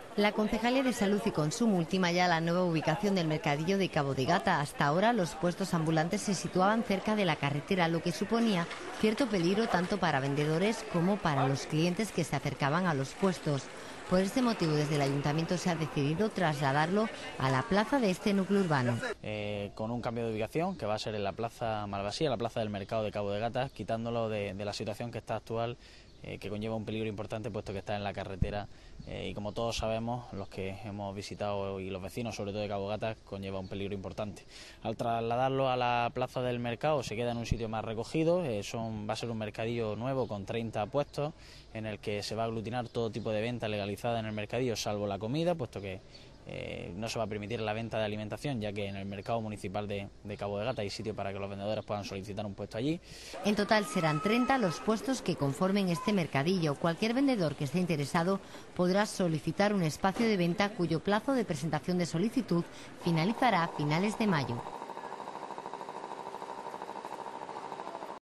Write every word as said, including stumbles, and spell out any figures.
La Concejalía de Salud y Consumo ultima ya la nueva ubicación del mercadillo de Cabo de Gata. Hasta ahora los puestos ambulantes se situaban cerca de la carretera, lo que suponía cierto peligro tanto para vendedores como para los clientes que se acercaban a los puestos. Por este motivo, desde el Ayuntamiento se ha decidido trasladarlo a la plaza de este núcleo urbano. Eh, con un cambio de ubicación que va a ser en la plaza Malvasía, la plaza del mercado de Cabo de Gata, quitándolo de, de la situación que está actual, eh, que conlleva un peligro importante puesto que está en la carretera eh, y como todos sabemos, los que hemos visitado y los vecinos sobre todo de Cabo de Gata, conlleva un peligro importante. Al trasladarlo a la plaza del mercado se queda en un sitio más recogido, eh, son, va a ser un mercadillo nuevo con treinta puestos en el que se va a aglutinar todo tipo de venta legalizada en el mercadillo salvo la comida, puesto que Eh, no se va a permitir la venta de alimentación, ya que en el mercado municipal de, de Cabo de Gata hay sitio para que los vendedores puedan solicitar un puesto allí. En total serán treinta los puestos que conformen este mercadillo. Cualquier vendedor que esté interesado podrá solicitar un espacio de venta cuyo plazo de presentación de solicitud finalizará a finales de mayo.